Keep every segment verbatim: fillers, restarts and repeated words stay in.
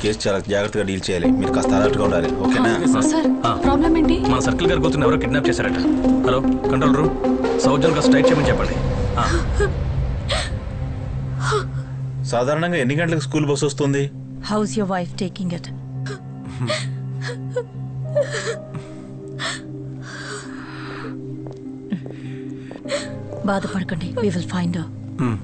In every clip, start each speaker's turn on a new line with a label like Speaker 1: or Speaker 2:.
Speaker 1: Case చాలా జాగ్రత్తగా deal చేయాలి. మీరు కాస్త అలర్ట్గా ఉండాలి. ఓకేనా?
Speaker 2: సార్ ప్రాబ్లం ఏంటి?
Speaker 3: మన సర్కిల్ గారి కూతురు ఎవరో కిడ్నాప్ చేశారట. హలో కంట్రోల్ రూమ్, సౌజన్ గా స్ట్రైట్ చేయమని చెప్పండి.
Speaker 1: సాధారణంగా ఎన్ని గంటలకు స్కూల్ బస్ వస్తుంది?
Speaker 4: How's your wife taking it? బాధపడకండి, we will find her.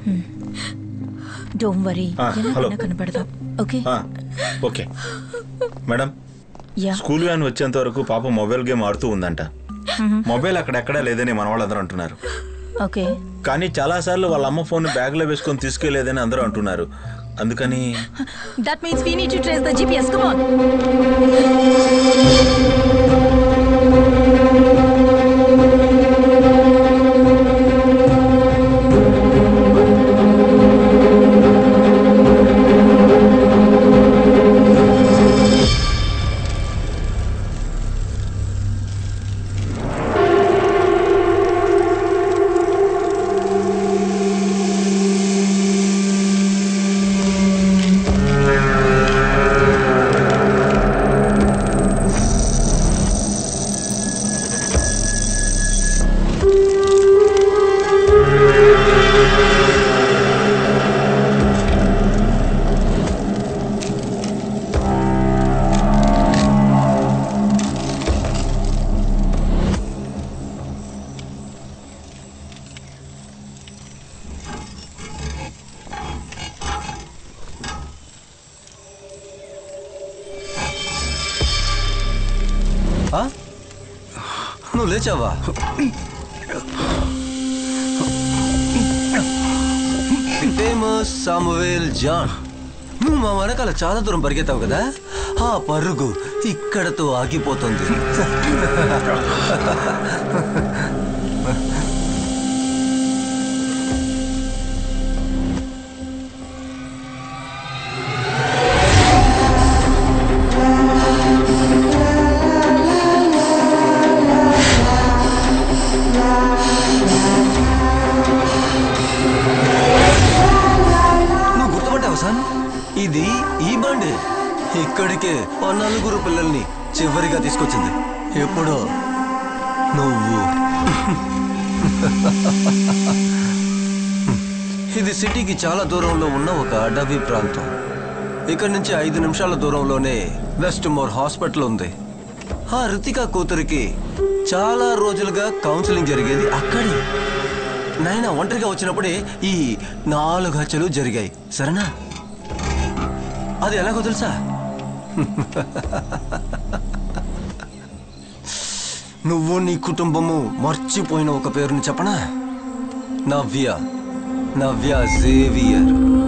Speaker 4: Don't worry, ఎలా కనపడదాం. Okay
Speaker 1: okay madam. School van వచ్చేంత వరకు పాప మొబైల్ గేమ్ ఆడుతూ ఉందంట. మొబైల్ అక్కడెక్కడా లేదని మన వాళ్ళందరూ అంటున్నారు.
Speaker 4: ఓకే,
Speaker 1: కానీ చాలా సార్లు వాళ్ళ అమ్మ ఫోన్ బ్యాగ్ లో వేసుకొని తీసుకెళ్లేదని అందరూ అంటున్నారు. అందుకని
Speaker 4: that means we need to trace the GPS. Come on.
Speaker 5: నువ్వు లేచావా? Famous Samuel John. నువ్వు మా వెనకాల చాలా దూరం పరిగెత్తావు కదా, ఆ పరుగు ఇక్కడతో ఆగిపోతుంది. ఇది ఈ బండి ఇక్కడికే ఆ నలుగురు పిల్లల్ని చివరిగా తీసుకొచ్చింది. ఎప్పుడో నువ్వు. ఇది సిటీకి చాలా దూరంలో ఉన్న ఒక అడవి ప్రాంతం. ఇక్కడి నుంచి ఐదు నిమిషాల దూరంలోనే వెస్ట్ మోర్ హాస్పిటల్ ఉంది. ఆ రితికా కూతురికి చాలా రోజులుగా కౌన్సిలింగ్ జరిగేది అక్కడే. నాయన ఒంటరిగా వచ్చినప్పుడే ఈ నాలుగు హత్యలు జరిగాయి. సరేనా? అది ఎలాగో తెలుసా? నువ్వు నీ కుటుంబము మర్చిపోయిన ఒక పేరుని చెప్పనా? నవ్య. నవ్య జేవియర్.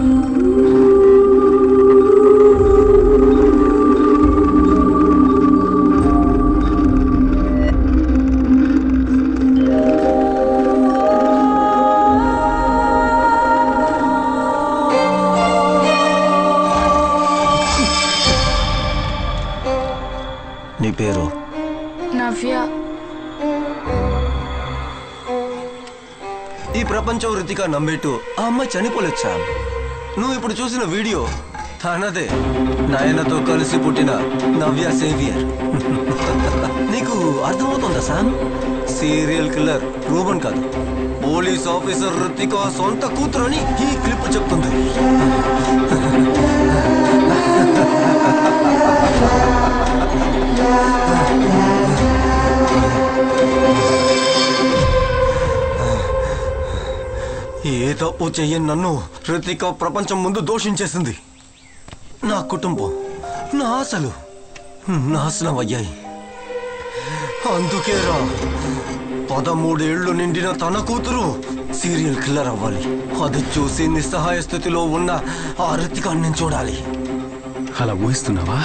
Speaker 5: నీ పేరు?
Speaker 2: నవ్య.
Speaker 5: ఈ ప్రపంచం రితికా నమ్మేట్టు ఆ అమ్మాయి చనిపోలేదు సామ్. నువ్వు ఇప్పుడు చూసిన వీడియో తనదే. నాయనతో కలిసి పుట్టిన నవ్య సేవియర్. నీకు అర్థమవుతుందా సామ్? సీరియల్ కిల్లర్ రూబన్ కాదు, పోలీస్ ఆఫీసర్ రితికా సొంత కూతురు అని ఈ క్లిప్ చెప్తుంది. ఏ తప్పు చెయ్యని నన్ను రితికా ప్రపంచం ముందు దోషించేసింది. నా కుటుంబం, నా ఆశలు నాశనం అయ్యాయి. అందుకేరా పదమూడేళ్లు నిండిన తన కూతురు సీరియల్ కిల్లర్ అవ్వాలి. అది చూసి నిస్సహాయ స్థితిలో ఉన్న ఆ రితికాని నేను చూడాలి.
Speaker 6: అలా ఊహిస్తున్నావా?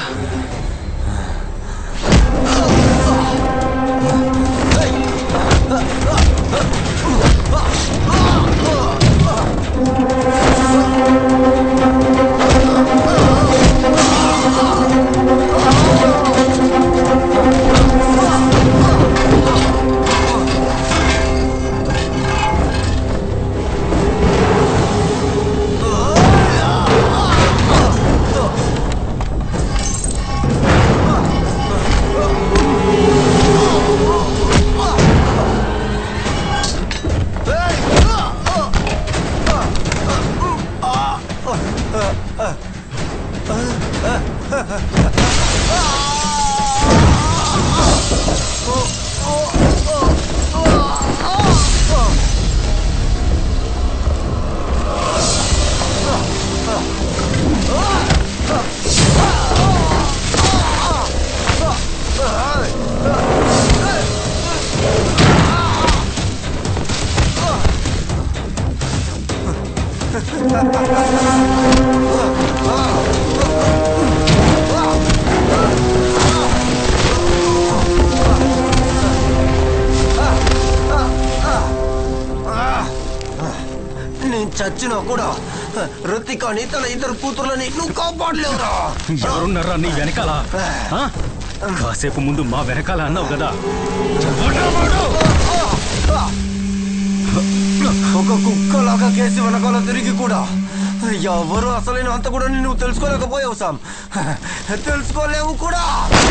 Speaker 5: నేను చచ్చినా కూడా రుతికాని తన ఇద్దరు కూతుర్లని నువ్వు కాపాడలేవురా.
Speaker 3: ఎవరున్నారా నీ వెనకాల? కాసేపు ముందు మా వెనకాల అన్నావు కదా.
Speaker 5: ఒక కుక్కలాగా కేసి వెనకాల తిరిగి కూడా ఎవరు అసలైన అంత కూడా నువ్వు తెలుసుకోలేకపోయావు సామ్. తెలుసుకోలేవు కూడా.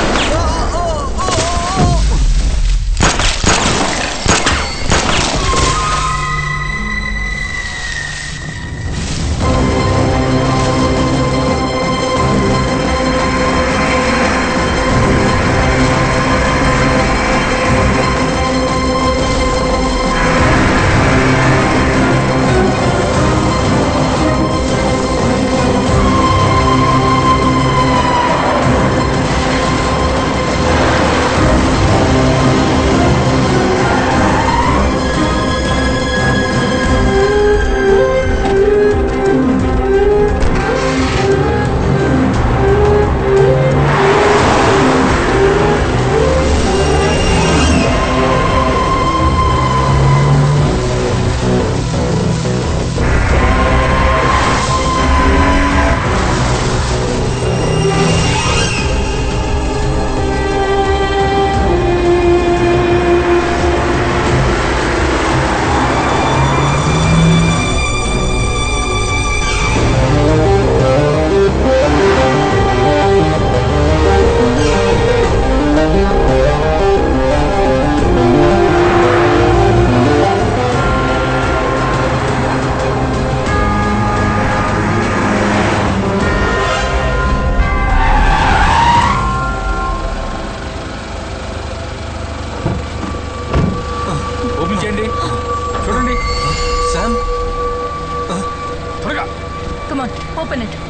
Speaker 3: చూడండి
Speaker 5: సామ్.
Speaker 3: త్వరగా.
Speaker 4: Come on, open it.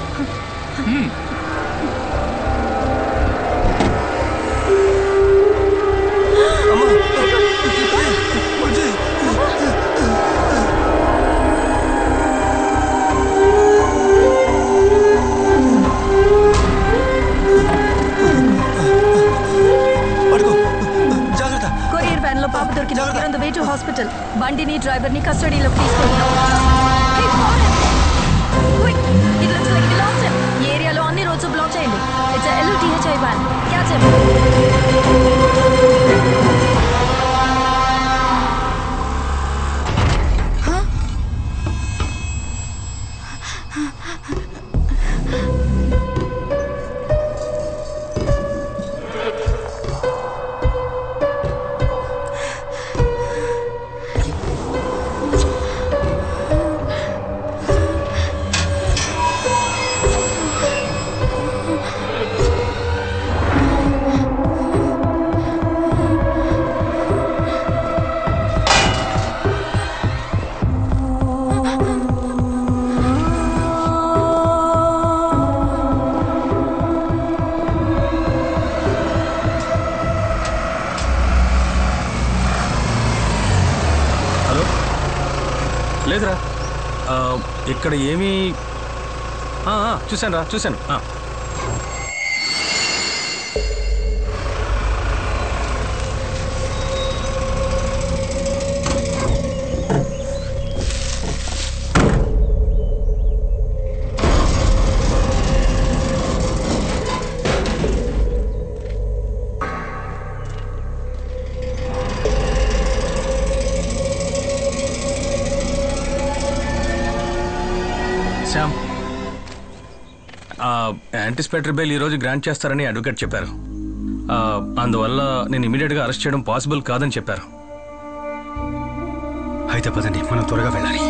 Speaker 4: Courier van లో పాప దొరికింది. On the way to hospital. బండిని డ్రైవర్ ని కస్టడీలోకి తీసుకుంటున్నాం. It looks like we lost him. ఈ ఏరియాలో అన్ని రోడ్స్ బ్లాక్ చేయండి. It's a L O T H I van. Catch him.
Speaker 3: లేదురా, ఇక్కడ ఏమీ చూశాను రా చూశాను శ్యామ్, యాంటిసిపేటరీ బెయిల్ ఈరోజు గ్రాంట్ చేస్తారని అడ్వకేట్ చెప్పారు. అందువల్ల నేను ఇమీడియట్గా అరెస్ట్ చేయడం పాసిబుల్ కాదని చెప్పారు.
Speaker 6: అయితే పదండి, మనం త్వరగా వెళ్ళాలి.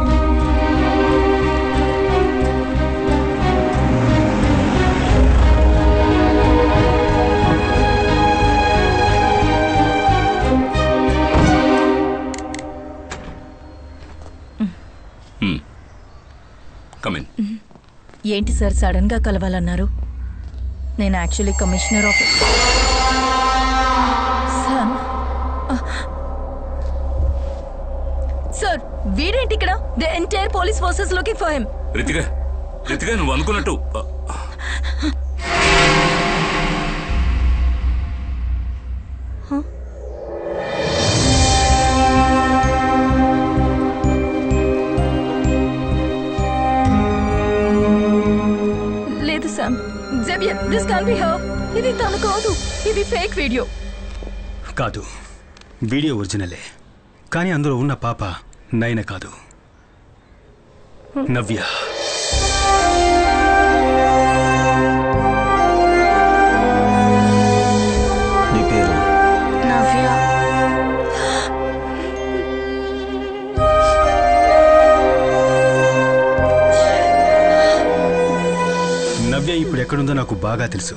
Speaker 4: ఏంటి సార్ సడన్ గా కలవాలన్నారు? నేను యాక్చువల్లీ కమిషనర్ ఆఫ్ సార్ వీడేంటి ఇక్కడ? The entire police forces looking for him.
Speaker 7: Ritika Ritika నువ్వు అనుకున్నట్టు
Speaker 4: లేదు Sam. Xavier, this can't be her. ఇది తను కాదు, ఇది ఫేక్ వీడియో.
Speaker 6: కాదు, వీడియో ఒరిజినలే. కానీ అందులో ఉన్న పాప నయన కాదు, నవ్య.
Speaker 5: నీ పేరు?
Speaker 2: నవ్య.
Speaker 6: నవ్య ఇప్పుడు ఎక్కడుందో నాకు బాగా తెలుసు.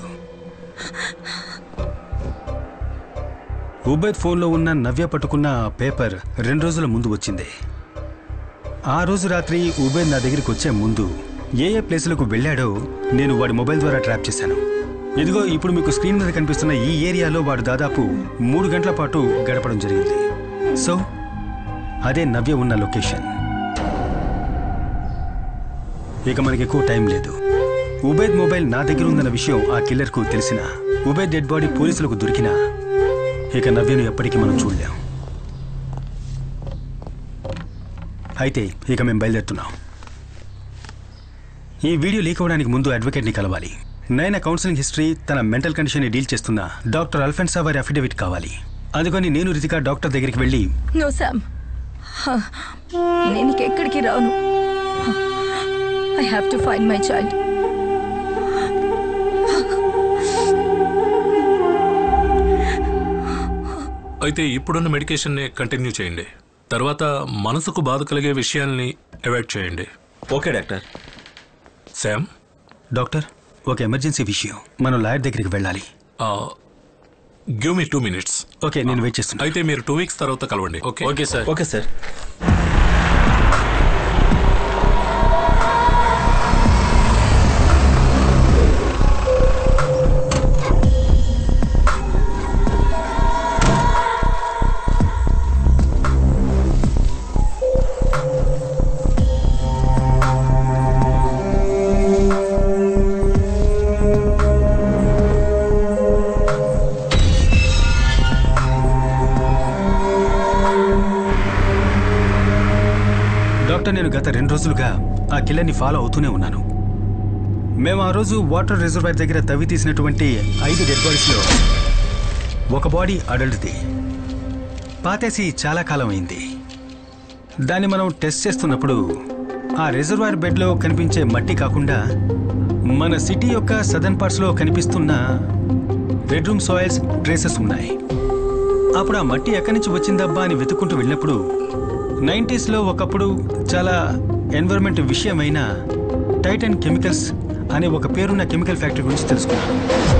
Speaker 6: ఉబైద్ ఫోన్లో ఉన్న నవ్య పట్టుకున్న పేపర్ రెండు రోజుల ముందు వచ్చింది. ఆ రోజు రాత్రి ఉబైద్ నా దగ్గరికి వచ్చే ముందు ఏ ఏ ప్లేసులకు వెళ్ళాడో నేను వాడి మొబైల్ ద్వారా ట్రాప్ చేశాను. ఇదిగో ఇప్పుడు మీకు స్క్రీన్ మీద కనిపిస్తున్న ఈ ఏరియాలో వాడు దాదాపు మూడు గంటల పాటు గడపడం జరిగింది. సో అదే నవ్య ఉన్న లొకేషన్. ఇక మనకి ఎక్కువ టైం లేదు. ఉబైద్ మొబైల్ నా దగ్గర ఉందన్న విషయం ఆ కిల్లర్కు తెలిసిన ఉబైద్ డెడ్ బాడీ పోలీసులకు దొరికినా ఇక నవ్యను ఎప్పటికీ మనం చూడలేం. అయితే ఇక మేము బయలుదేరుతున్నాం. ఈ వీడియో లీక్ అవ్వడానికి ముందు అడ్వకేట్ని కలవాలి. నైనా కౌన్సిలింగ్ హిస్టరీ, తన మెంటల్ కండిషన్ని డీల్ చేస్తున్న డాక్టర్ అల్ఫెన్సా వారి అఫిడవిట్ కావాలి. అందుకని నేను రితిక డాక్టర్ దగ్గరికి వెళ్ళి
Speaker 4: నో సామ్, నేను ఎక్కడికి రాను. I have to find my child.
Speaker 7: అయితే ఇప్పుడున్న మెడికేషన్ని కంటిన్యూ చేయండి. తర్వాత మనసుకు బాధ కలిగే విషయాల్ని అవాయిడ్ చేయండి.
Speaker 1: Okay doctor.
Speaker 7: శామ్.
Speaker 6: డాక్టర్, ఒక ఎమర్జెన్సీ విషయం, మనం లాయర్ దగ్గరికి వెళ్ళాలి.
Speaker 7: Give me two minutes.
Speaker 6: Okay, నేను వెయిట్ చేస్తున్నా.
Speaker 7: అయితే మీరు టూ వీక్స్ తర్వాత కలవండి. Okay
Speaker 3: okay sir.
Speaker 1: Okay sir.
Speaker 6: నేను గత రెండు రోజులుగా ఆ కిల్లర్ని ఫాలో అవుతూనే ఉన్నాను. మేము ఆ రోజు వాటర్ రిజర్వాయర్ దగ్గర తవ్వి తీసినటువంటి ఐదు డెడ్ బాడీస్లో ఒక బాడీ అడల్ట్ది. పాతేసి చాలా కాలం అయింది. దాన్ని మనం టెస్ట్ చేస్తున్నప్పుడు ఆ రిజర్వాయర్ బెడ్లో కనిపించే మట్టి కాకుండా మన సిటీ యొక్క సదర్న్ పార్ట్స్లో కనిపిస్తున్న రెడ్ రూమ్ సాయిల్స్ ట్రేసెస్ ఉన్నాయి. అప్పుడు ఆ మట్టి ఎక్కడి నుంచి వచ్చిందబ్బా అని వెతుక్కుంటూ వెళ్ళినప్పుడు నైంటీస్లో ఒకప్పుడు చాలా ఎన్విరాన్మెంట్ విషయమైన టైటన్ కెమికల్స్ అనే ఒక పేరున్న కెమికల్ ఫ్యాక్టరీ గురించి తెలుసుకున్నాను.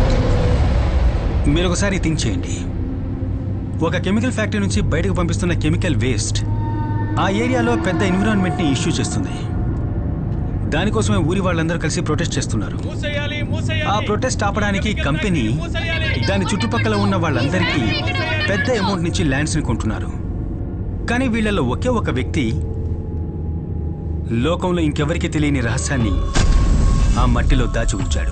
Speaker 6: మీరు ఒకసారి థింక్ చేయండి. ఒక కెమికల్ ఫ్యాక్టరీ నుంచి బయటకు పంపిస్తున్న కెమికల్ వేస్ట్ ఆ ఏరియాలో పెద్ద ఎన్విరాన్మెంట్ని ఇష్యూ చేస్తుంది. దానికోసమే ఊరి వాళ్ళందరూ కలిసి ప్రొటెస్ట్ చేస్తున్నారు. ఆ ప్రొటెస్ట్ ఆపడానికి కంపెనీ దాని చుట్టుపక్కల ఉన్న వాళ్ళందరికీ పెద్ద అమౌంట్ నుంచి ల్యాండ్స్ని కొంటున్నారు. కానీ వీళ్ళలో ఒకే ఒక వ్యక్తి లోకంలో ఇంకెవరికి తెలియని రహస్యాన్ని ఆ మట్టిలో దాచి ఉంచాడు.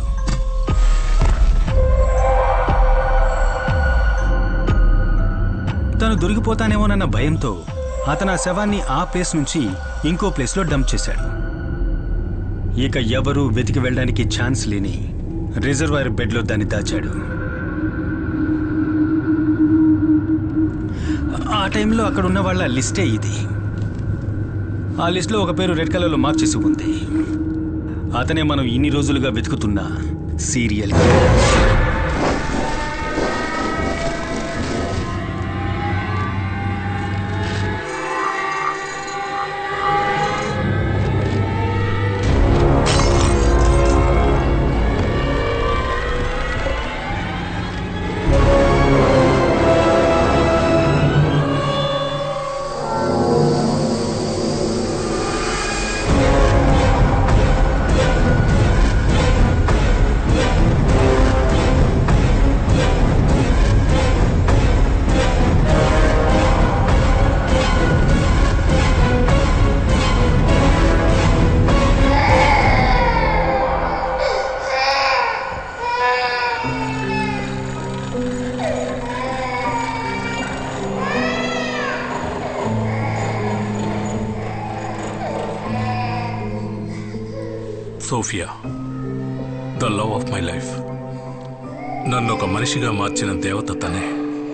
Speaker 6: తను దొరికిపోతానేమోనన్న భయంతో అతను ఆ శవాన్ని ఆ ప్లేస్ నుంచి ఇంకో ప్లేస్లో డంప్ చేశాడు. ఇక ఎవరూ వెతికి వెళ్ళడానికి ఛాన్స్ లేని రిజర్వాయర్ బెడ్లో దాన్ని దాచాడు. ఆ టైంలో అక్కడ ఉన్న వాళ్ళ లిస్టే ఇది. ఆ లిస్ట్లో ఒక పేరు రెడ్ కలర్లో మార్క్ చేసి ఉంది. అతనే మనం ఇన్ని రోజులుగా వెతుకుతున్న serial killer.
Speaker 7: Sophia, the love of my life. నన్ను ఒక మనిషిగా మార్చిన దేవత తనే.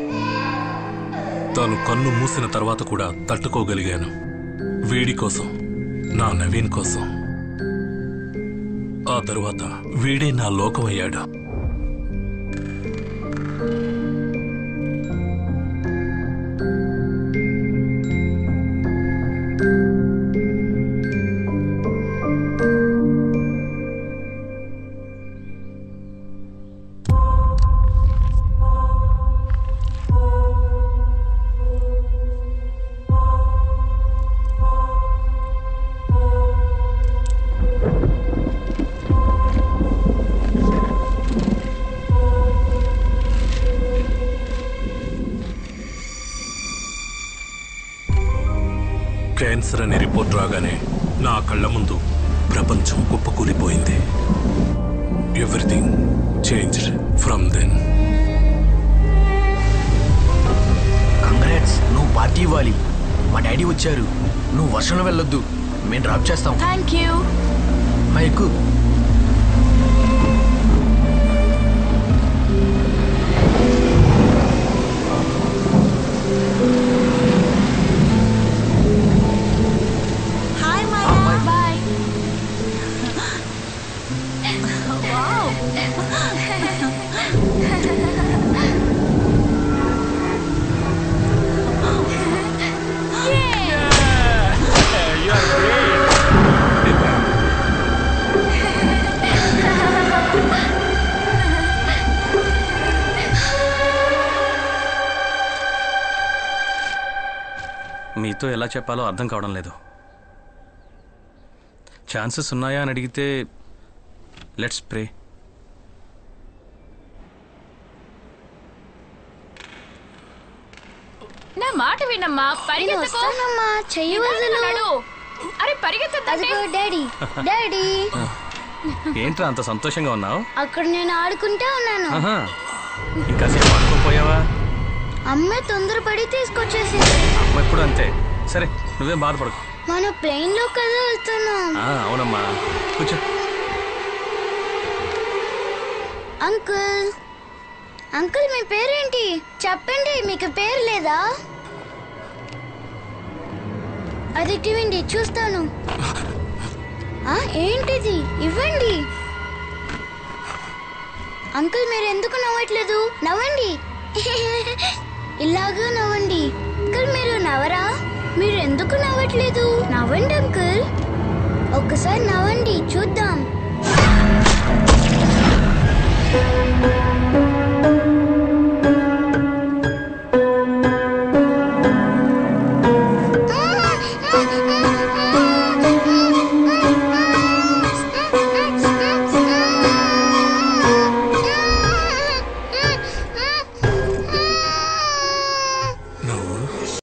Speaker 7: తాను కన్ను మూసిన తర్వాత కూడా తట్టుకోగలిగాను. వీడి కోసం, నా నవీన్ కోసం. ఆ తరువాత వీడే నా లోకమయ్యాడు. క్యాన్సర్ అనే రిపోర్ట్ రాగానే నా కళ్ళ ముందు ప్రపంచం కుప్పకూలిపోయింది. Everything changed from then.
Speaker 8: Congrats, నువ్వు పార్టీ ఇవ్వాలి. మా డాడీ వచ్చారు. నువ్వు వర్షంలో వెళ్ళొద్దు, మేము డ్రాప్ చేస్తాం.
Speaker 2: Thank you.
Speaker 8: ఎక్కు.
Speaker 3: మీతో ఎలా చెప్పాలో అర్థం కావడం లేదు. ఛాన్సెస్ ఉన్నాయా అని అడిగితే లెట్స్ ప్రే.
Speaker 4: నా మాట వినమ్మా, పరిగెత్తకు.
Speaker 9: చెయ్యి వదలు.
Speaker 4: అరే పరిగెత్తద్దండి.
Speaker 9: డాడీ డాడీ
Speaker 3: ఏంట్రా అంత సంతోషంగా ఉన్నావు?
Speaker 9: అక్కడ నేను ఆడుకుంటా ఉన్నాను.
Speaker 3: ఇంకా సేపు ఆడుకోపోయావా?
Speaker 9: అమ్మ తొందరపడి తీసుకొచ్చేసింది.
Speaker 3: అమ్మ ఎప్పుడు అంతే. సరే నువ్వేం బాధపడకు.
Speaker 9: మన ప్లేన్ లో కదా వెళ్తున్నాం.
Speaker 3: అవునమ్మా, కూర్చో.
Speaker 9: అంకుల్ అంకుల్ మీ పేరేంటి చెప్పండి. మీకు పేరు లేదా? అది ఇవ్వండి చూస్తాను. ఏంటిది? ఇవ్వండి. అంకుల్ మీరు ఎందుకు నవ్వట్లేదు? నవ్వండి. ఇలాగా నవ్వండి. అంకుల్ మీరు నవ్వరా? మీరు ఎందుకు నవ్వట్లేదు? నవ్వండి అంకుల్, ఒక్కసారి నవ్వండి చూద్దాం.